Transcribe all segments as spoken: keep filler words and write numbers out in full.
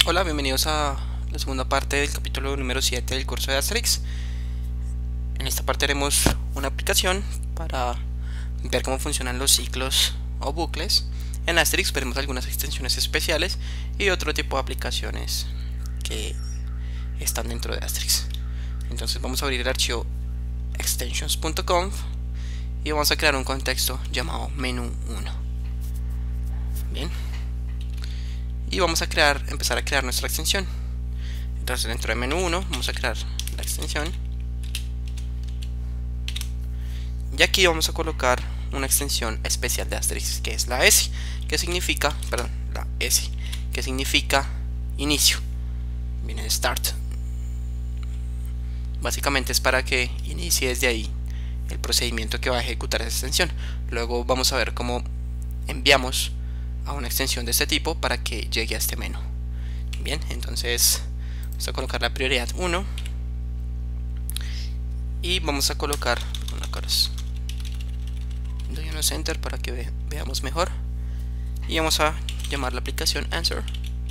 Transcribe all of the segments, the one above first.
Hola, bienvenidos a la segunda parte del capítulo número siete del curso de Asterix. En esta parte haremos una aplicación para ver cómo funcionan los ciclos o bucles. En Asterix veremos algunas extensiones especiales y otro tipo de aplicaciones que están dentro de Asterix. Entonces vamos a abrir el archivo extensions punto conf y vamos a crear un contexto llamado menú uno. Bien. Y vamos a crear, empezar a crear nuestra extensión. Entonces dentro de menú uno vamos a crear la extensión y aquí vamos a colocar una extensión especial de Asterix, que es la S, que significa, perdón, la S, que significa inicio. Viene de start. Básicamente es para que inicie desde ahí el procedimiento que va a ejecutar esa extensión. Luego vamos a ver cómo enviamos a una extensión de este tipo para que llegue a este menú. Bien, entonces vamos a colocar la prioridad uno y vamos a colocar una coros. Doy unos enter para que ve, veamos mejor y vamos a llamar la aplicación answer.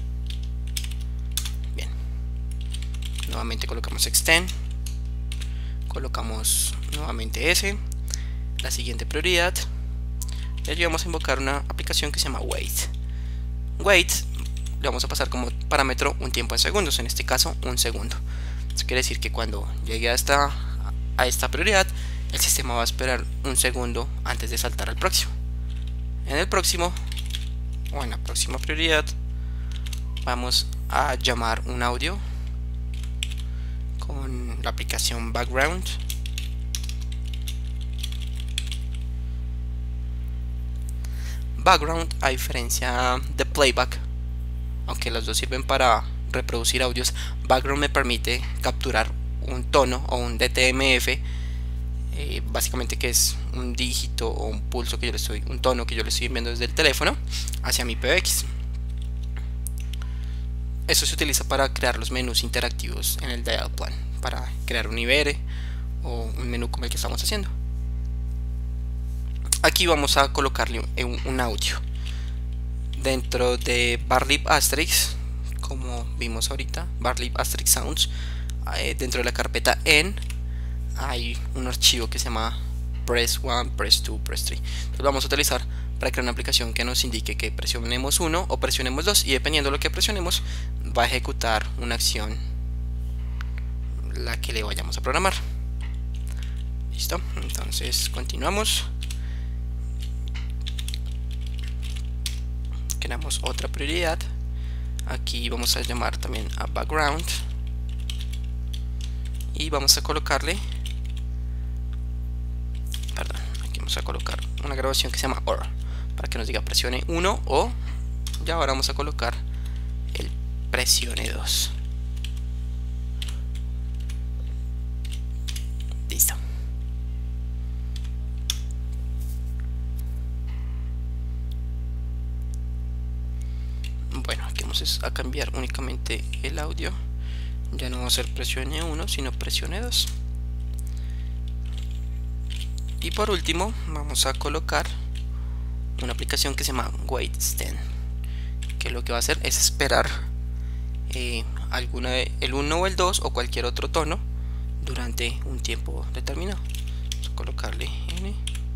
Bien, nuevamente colocamos extend, colocamos nuevamente s, la siguiente prioridad, y allí vamos a invocar una aplicación que se llama wait. Wait le vamos a pasar como parámetro un tiempo en segundos, en este caso un segundo. Eso quiere decir que cuando llegue a esta, a esta prioridad, el sistema va a esperar un segundo antes de saltar al próximo. En el próximo, o en la próxima prioridad, vamos a llamar un audio con la aplicación background. Background, a diferencia de playback, aunque los dos sirven para reproducir audios, background me permite capturar un tono o un D T M F, eh, básicamente que es un dígito o un pulso que yo le estoy, un tono que yo le estoy enviando desde el teléfono hacia mi P B X. Eso se utiliza para crear los menús interactivos en el dial plan, para crear un I V R o un menú como el que estamos haciendo. Aquí vamos a colocarle un, un audio dentro de barlib Asterix, como vimos ahorita, barlib Asterix Sounds. Eh, dentro de la carpeta en hay un archivo que se llama press uno, press dos, press tres. Entonces vamos a utilizar para crear una aplicación que nos indique que presionemos uno o presionemos dos, y dependiendo de lo que presionemos va a ejecutar una acción la que le vayamos a programar. Listo, entonces continuamos. Creamos otra prioridad. Aquí vamos a llamar también a background y vamos a colocarle, perdón, aquí vamos a colocar una grabación que se llama or, para que nos diga presione uno, o ya ahora vamos a colocar el presione dos. Listo. Bueno, aquí vamos a cambiar únicamente el audio. Ya no va a ser presione uno, sino presione dos. Y por último vamos a colocar una aplicación que se llama wait extend, que lo que va a hacer es esperar eh, alguna de, el uno o el dos o cualquier otro tono durante un tiempo determinado. Vamos a colocarle n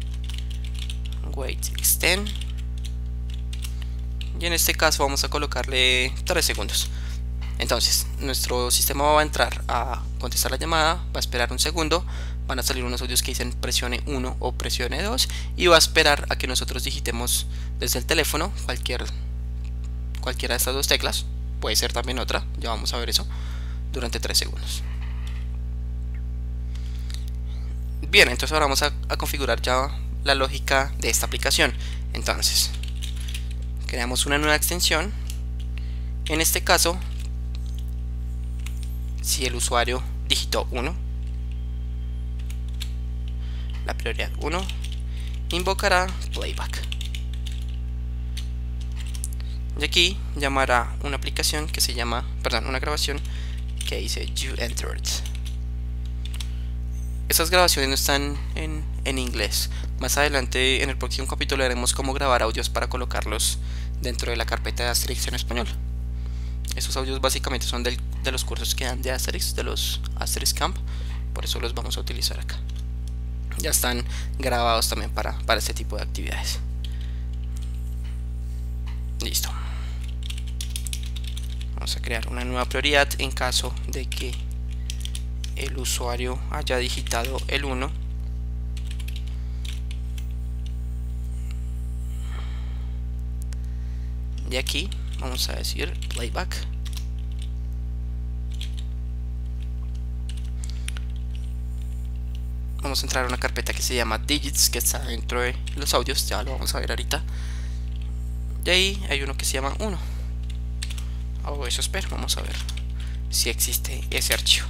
wait extend y en este caso vamos a colocarle tres segundos. Entonces nuestro sistema va a entrar a contestar la llamada, va a esperar un segundo, van a salir unos audios que dicen presione uno o presione dos y va a esperar a que nosotros digitemos desde el teléfono cualquier, cualquiera de estas dos teclas, puede ser también otra, ya vamos a ver eso, durante tres segundos. Bien, entonces ahora vamos a, a configurar ya la lógica de esta aplicación. Entonces creamos una nueva extensión. En este caso, si el usuario digitó uno, la prioridad uno, invocará playback. Y aquí llamará una aplicación que se llama, perdón, una grabación que dice you entered. Esas grabaciones no están en, en inglés. Más adelante en el próximo capítulo veremos cómo grabar audios para colocarlos dentro de la carpeta de Asterix en español. Esos audios básicamente son del, de los cursos que dan de Asterix, de los Asterix Camp, por eso los vamos a utilizar acá. Ya están grabados también para, para este tipo de actividades. Listo. Vamos a crear una nueva prioridad en caso de que el usuario haya digitado el uno. De aquí vamos a decir playback. Vamos a entrar a una carpeta que se llama digits, que está dentro de los audios, ya lo vamos a ver ahorita. De ahí hay uno que se llama uno, o eso espero. Vamos a ver si existe ese archivo.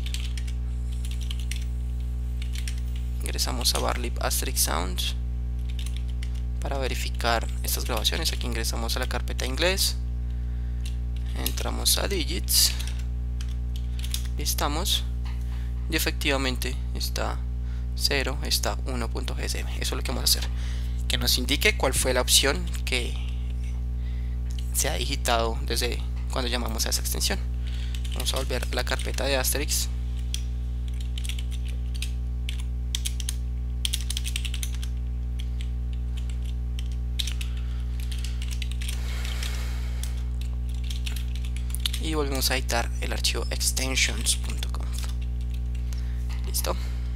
Ingresamos a Barlib Asterix Sound para verificar estas grabaciones. Aquí ingresamos a la carpeta inglés, entramos a digits, listamos y efectivamente está cero, está uno punto g s m. Eso es lo que vamos a hacer, que nos indique cuál fue la opción que se ha digitado desde cuando llamamos a esa extensión. Vamos a volver a la carpeta de Asterix. Y volvemos a editar el archivo extensions punto conf. Listo.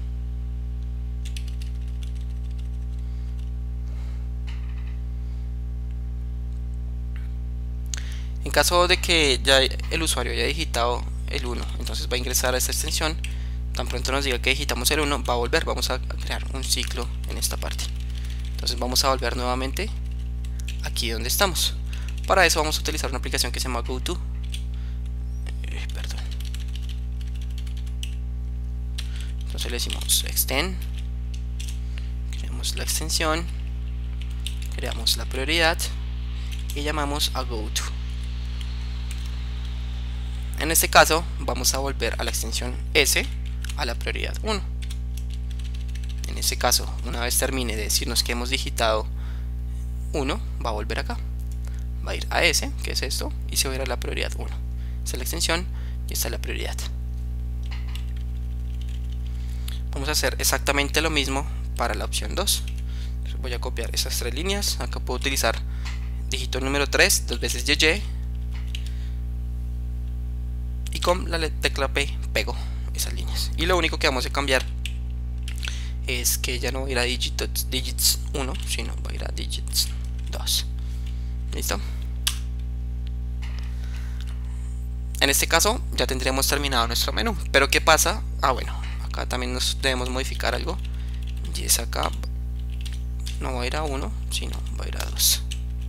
En caso de que ya el usuario haya digitado el uno, entonces va a ingresar a esta extensión. Tan pronto nos diga que digitamos el uno, va a volver. Vamos a crear un ciclo en esta parte. Entonces vamos a volver nuevamente aquí donde estamos. Para eso vamos a utilizar una aplicación que se llama GoTo. Eh, perdón. Entonces le decimos extend, creamos la extensión, creamos la prioridad y llamamos a GoTo. En este caso vamos a volver a la extensión S a la prioridad uno. En este caso, una vez termine de decirnos que hemos digitado uno, va a volver acá, va a ir a S, que es esto, y se va a ir a la prioridad uno. Esta es la extensión y esta es la prioridad. Vamos a hacer exactamente lo mismo para la opción dos. Entonces voy a copiar esas tres líneas. Acá puedo utilizar dígito número tres, dos veces Y Y, y con la tecla P pego esas líneas. Y lo único que vamos a cambiar es que ya no va a ir a digits, digits uno, sino va a ir a digits dos. ¿Listo? En este caso ya tendríamos terminado nuestro menú. Pero ¿qué pasa? Ah, bueno, acá también nos debemos modificar algo. Y es acá, no va a ir a uno, sino va a ir a dos.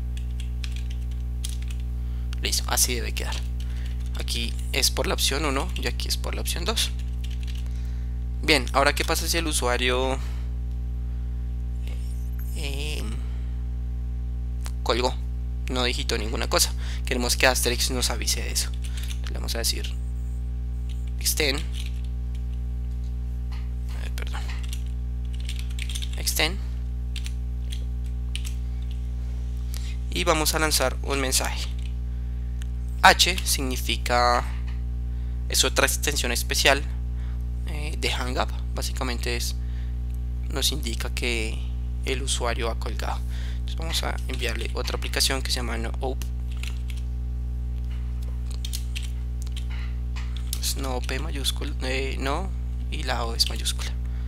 Listo, así debe quedar. Aquí es por la opción uno y aquí es por la opción dos. Bien, ahora ¿qué pasa si el usuario eh, colgó? No digitó ninguna cosa. Queremos que Asterix nos avise de eso. Entonces le vamos a decir extend, eh, perdón, extend, y vamos a lanzar un mensaje. H significa, es otra extensión especial eh, de Hang Up. Básicamente es, nos indica que el usuario ha colgado. Entonces vamos a enviarle otra aplicación que se llama NoOp. Es no P mayúscula, eh, no, y la O es mayúscula.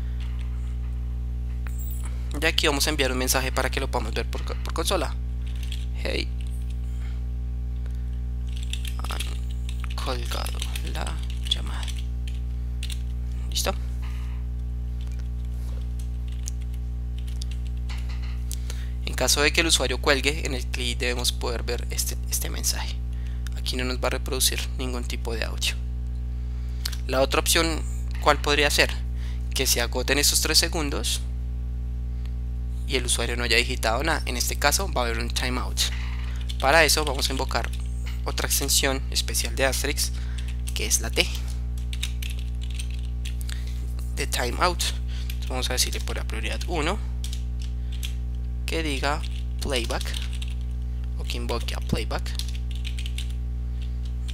Ya aquí vamos a enviar un mensaje para que lo podamos ver por, por consola. Hey, colgado la llamada. ¿Listo? En caso de que el usuario cuelgue, en el clip debemos poder ver este, este mensaje. Aquí no nos va a reproducir ningún tipo de audio. La otra opción, ¿cuál podría ser? Que se agoten estos tres segundos y el usuario no haya digitado nada. En este caso va a haber un timeout. Para eso vamos a invocar otra extensión especial de Asterix, que es la T de timeout. Entonces vamos a decirle por la prioridad uno que diga playback, o que invoque a playback,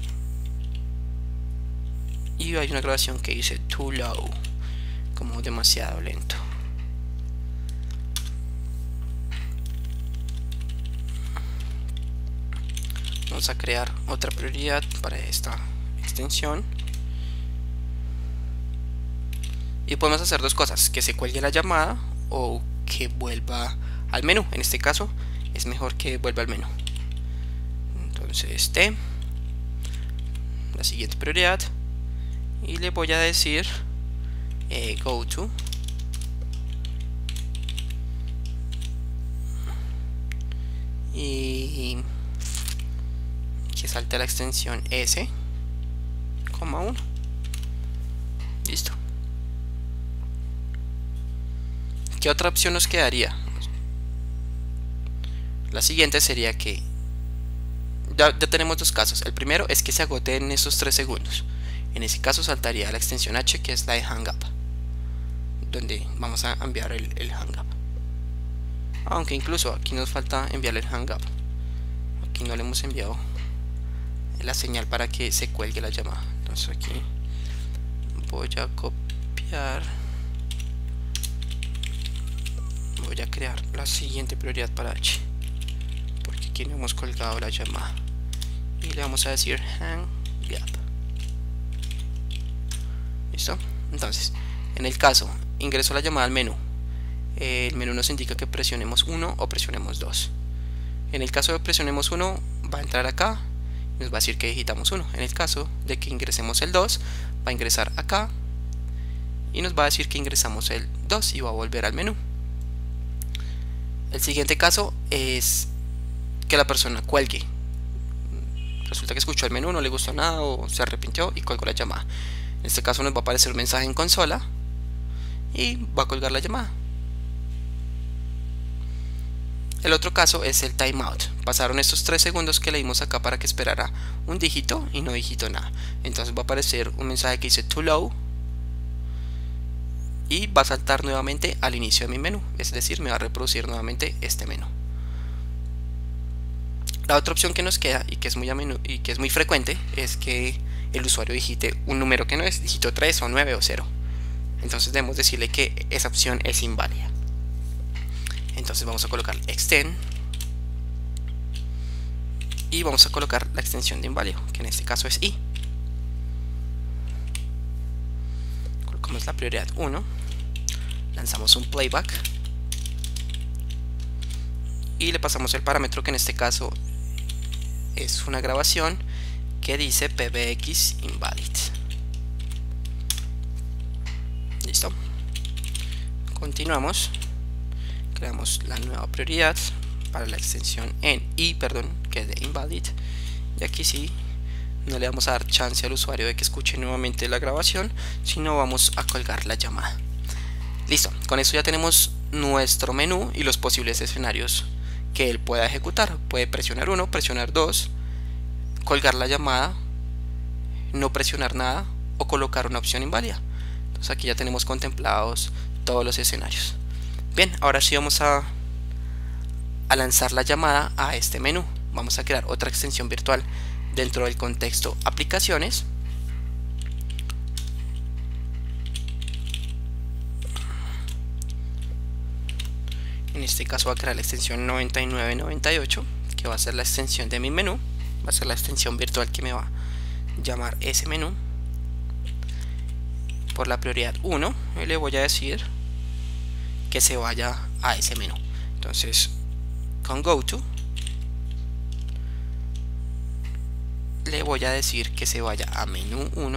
y hay una grabación que dice too low, como demasiado lento. Vamos a crear otra prioridad para esta extensión y podemos hacer dos cosas: que se cuelgue la llamada o que vuelva al menú. En este caso es mejor que vuelva al menú. Entonces este, la siguiente prioridad, y le voy a decir eh, go to y que salte la extensión S, coma uno. Listo. ¿Qué otra opción nos quedaría? La siguiente sería que ya, ya tenemos dos casos. El primero es que se agote en esos tres segundos. En ese caso saltaría la extensión H, que es la de hang up, donde vamos a enviar el, el hang up. Aunque incluso aquí nos falta enviarle el hang up. Aquí no le hemos enviado la señal para que se cuelgue la llamada. Entonces aquí voy a copiar, voy a crear la siguiente prioridad para H, porque aquí no hemos colgado la llamada, y le vamos a decir hang up. ¿Listo? Entonces, en el caso ingreso la llamada al menú, el menú nos indica que presionemos uno o presionemos dos. En el caso de presionemos uno, va a entrar acá, nos va a decir que digitamos uno. En el caso de que ingresemos el dos, va a ingresar acá y nos va a decir que ingresamos el dos y va a volver al menú. El siguiente caso es que la persona cuelgue. Resulta que escuchó el menú, no le gustó nada o se arrepintió y colgó la llamada. En este caso nos va a aparecer un mensaje en consola y va a colgar la llamada. El otro caso es el timeout. Pasaron estos tres segundos que le dimos acá para que esperara un dígito y no digitó nada. Entonces va a aparecer un mensaje que dice too low y va a saltar nuevamente al inicio de mi menú. Es decir, me va a reproducir nuevamente este menú. La otra opción que nos queda y que es muy a menudo y que es muy frecuente es que el usuario digite un número que no es, dígito tres o nueve o cero. Entonces debemos decirle que esa opción es inválida. Entonces vamos a colocar extend y vamos a colocar la extensión de inválido, que en este caso es i. Colocamos la prioridad uno, lanzamos un playback y le pasamos el parámetro, que en este caso es una grabación que dice pbx invalid. Listo. Continuamos. Creamos la nueva prioridad para la extensión en i, perdón, que es de invalid, y aquí sí no le vamos a dar chance al usuario de que escuche nuevamente la grabación, sino vamos a colgar la llamada. Listo, con eso ya tenemos nuestro menú y los posibles escenarios que él pueda ejecutar. Puede presionar uno, presionar dos, colgar la llamada, no presionar nada o colocar una opción inválida. Entonces aquí ya tenemos contemplados todos los escenarios. Bien, ahora sí vamos a, a lanzar la llamada a este menú. Vamos a crear otra extensión virtual dentro del contexto aplicaciones. En este caso voy a crear la extensión noventa y nueve noventa y ocho, que va a ser la extensión de mi menú. Va a ser la extensión virtual que me va a llamar ese menú. Por la prioridad uno, y le voy a decir que se vaya a ese menú. Entonces con goto le voy a decir que se vaya a menú uno,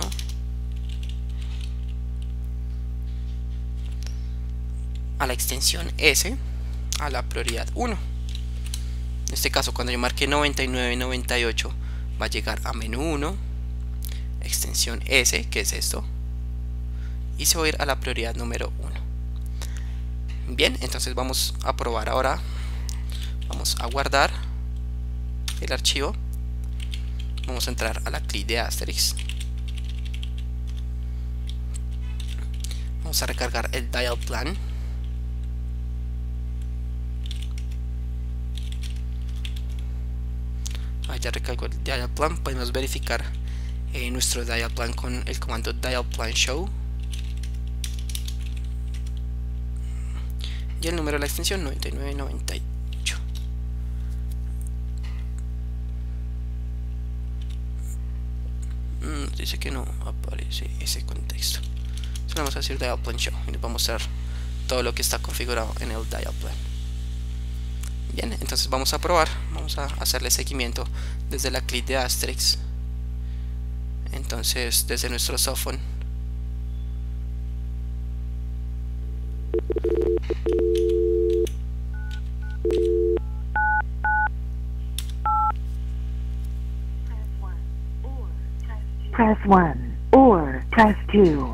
a la extensión S, a la prioridad uno. En este caso, cuando yo marque noventa y nueve noventa y ocho, va a llegar a menú uno, extensión S, que es esto, y se va a ir a la prioridad número uno. Bien, entonces vamos a probar ahora. Vamos a guardar el archivo. Vamos a entrar a la C L I de Asterix. Vamos a recargar el dial plan. Ah, ya recargó el dial plan. Podemos verificar eh, nuestro dial plan con el comando dial plan show, y el número de la extensión noventa y nueve noventa y ocho. Mm, dice que no aparece ese contexto. Solo vamos a decir dial plan show y nos va a mostrar todo lo que está configurado en el dial plan. Bien, entonces vamos a probar, vamos a hacerle seguimiento desde la clip de Asterix. Entonces desde nuestro softphone Press one or test two.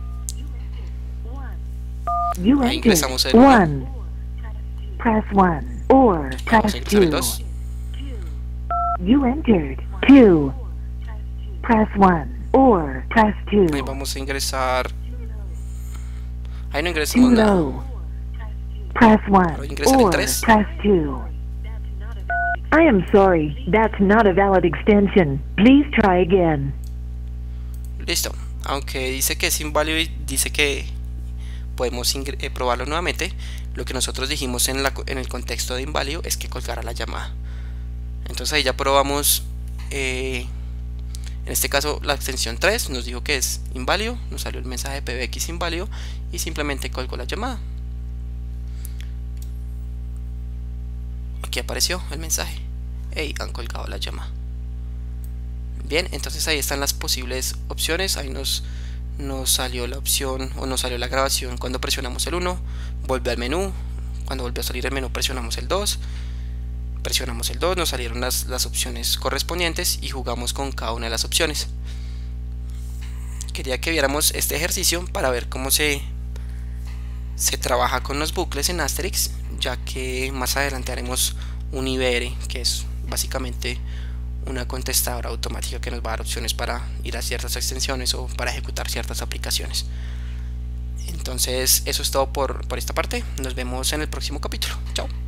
You ahí entered ingresamos el one. Press one or vamos a test ingresar el two. dos. You entered two. Press one or test two. Ahí vamos a ingresar, ahí no Too ingresamos nada. low. Press one Ahora ingresar el or tres. test two. I am sorry, that's not a valid extension. Please try again. Listo, aunque dice que es inválido y dice que podemos eh, probarlo nuevamente, lo que nosotros dijimos en, la, en el contexto de inválido es que colgara la llamada. Entonces ahí ya probamos, eh, en este caso la extensión tres nos dijo que es inválido, nos salió el mensaje de P B X inválido y simplemente colgó la llamada. Aquí apareció el mensaje: hey, han colgado la llamada. Bien, entonces ahí están las posibles opciones. Ahí nos, nos salió la opción o nos salió la grabación cuando presionamos el uno, volvió al menú, cuando volvió a salir el menú presionamos el dos, presionamos el dos, nos salieron las, las opciones correspondientes y jugamos con cada una de las opciones. Quería que viéramos este ejercicio para ver cómo se, se trabaja con los bucles en Asterix, ya que más adelante haremos un I V R, que es básicamente una contestadora automática que nos va a dar opciones para ir a ciertas extensiones o para ejecutar ciertas aplicaciones. Entonces eso es todo por, por esta parte. Nos vemos en el próximo capítulo. Chao.